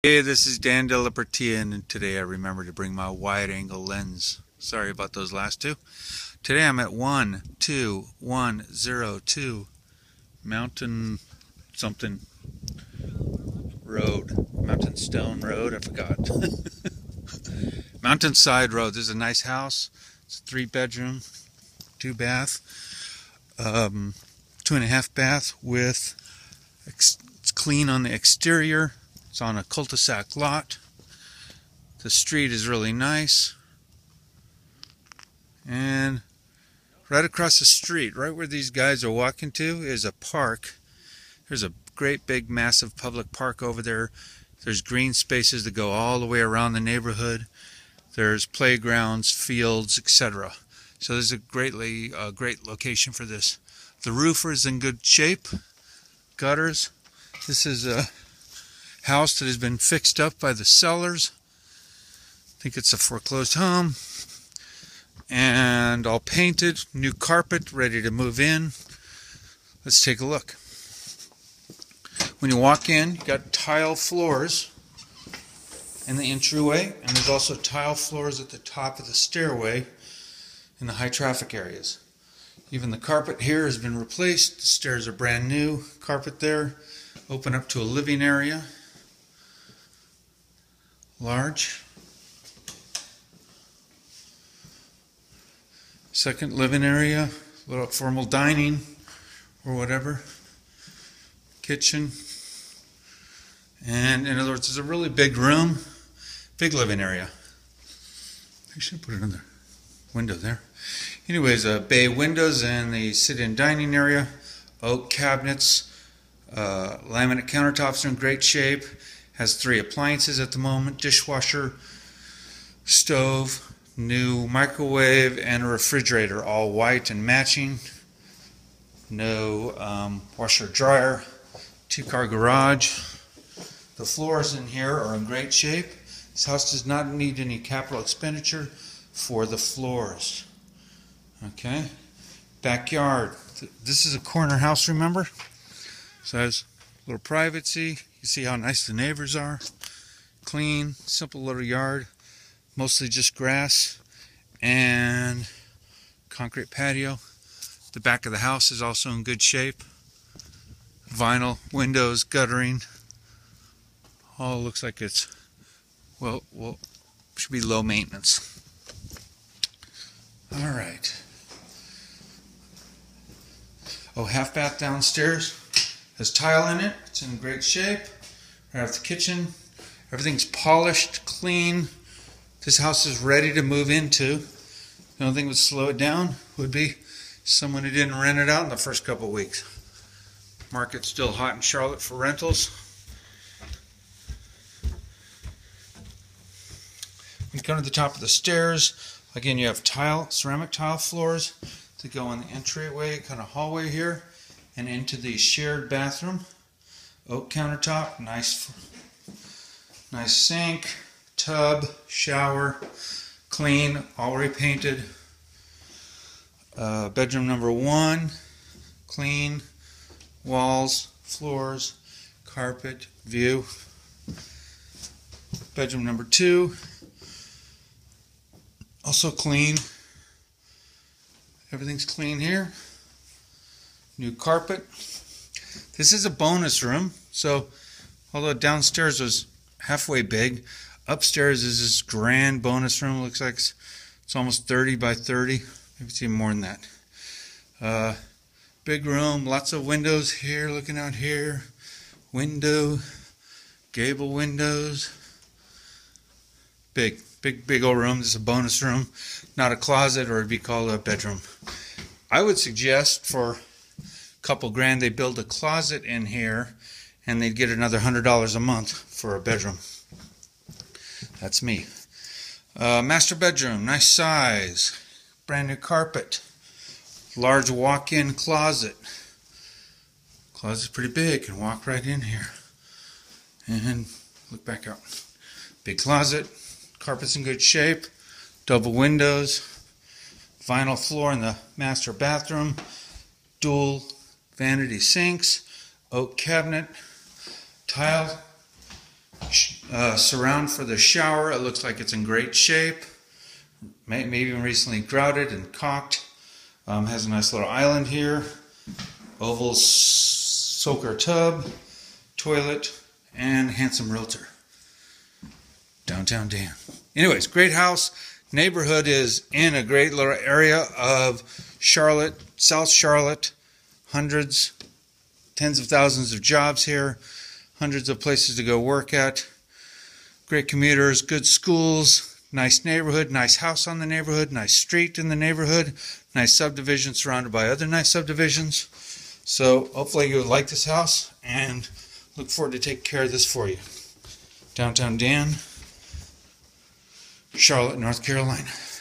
Hey, this is Dan Delapertia, and today I remembered to bring my wide-angle lens. Sorry about those last two. Today I'm at 12102 Mountain something Road. Mountain Stone Road, I forgot. Mountainside Road. This is a nice house. It's a 3-bedroom, 2-bath, 2.5 bath with, it's clean on the exterior. It's on a cul-de-sac lot. The street is really nice. And right across the street, right where these guys are walking to, is a park. There's a great big massive public park over there. There's green spaces that go all the way around the neighborhood. There's playgrounds, fields, etc. So this is a great location for this. The roof is in good shape. Gutters. This is a house that has been fixed up by the sellers. I think it's a foreclosed home. And all painted, new carpet, ready to move in. Let's take a look. When you walk in, you've got tile floors in the entryway, and there's also tile floors at the top of the stairway in the high traffic areas. Even the carpet here has been replaced. The stairs are brand new. Carpet there. Open up to a living area. Large. Second living area, a little formal dining or whatever. Kitchen. And in other words, it's a really big room, big living area. I should put another window there. Anyways, bay windows and the sit-in dining area, oak cabinets, laminate countertops are in great shape. Has 3 appliances at the moment: dishwasher, stove, new microwave, and a refrigerator, all white and matching. No washer dryer. 2-car garage. The floors in here are in great shape. This house does not need any capital expenditure for the floors. Okay. Backyard. This is a corner house, remember? So it has a little privacy. You see how nice the neighbors are. Clean, simple little yard. Mostly just grass and concrete patio. The back of the house is also in good shape. Vinyl windows, guttering. All looks like it's, well, should be low maintenance. All right. Oh, half bath downstairs. Has tile in it. It's in great shape. Right off the kitchen. Everything's polished, clean. This house is ready to move into. The only thing that would slow it down would be someone who didn't rent it out in the first couple of weeks. Market's still hot in Charlotte for rentals. When you come to the top of the stairs, again you have tile, ceramic tile floors to go in the entryway, kind of hallway here, and into the shared bathroom. Oak countertop, nice sink, tub, shower, clean, all repainted. Bedroom number 1, clean, walls, floors, carpet, view. Bedroom number 2, also clean. Everything's clean here. New carpet. This is a bonus room, so although downstairs was halfway big, upstairs is this grand bonus room. Looks like it's almost 30 by 30. Maybe it's even more than that. Big room, lots of windows here, looking out here. Window, gable windows. Big old room. This is a bonus room, not a closet, or it'd be called a bedroom. I would suggest for a couple grand they build a closet in here, and they'd get another $100 a month for a bedroom. That's me. Master bedroom, nice size, brand new carpet, large walk-in closet. Closet's pretty big, can walk right in here. And look back out. Big closet, carpet's in good shape, double windows, vinyl floor in the master bathroom, dual vanity sinks, oak cabinet, tile Surround for the shower. It looks like it's in great shape. Maybe even recently grouted and caulked. Has a nice little island here. Oval soaker tub, toilet, and handsome realtor. Downtown Dan. Anyways, great house. Neighborhood is in a great little area of Charlotte, South Charlotte. Hundreds, tens of thousands of jobs here. Hundreds of places to go work at. Great commuters, good schools, nice neighborhood, nice house on the neighborhood, nice street in the neighborhood, nice subdivision surrounded by other nice subdivisions. So hopefully you like this house and look forward to taking care of this for you. Downtown Dan, Charlotte, North Carolina.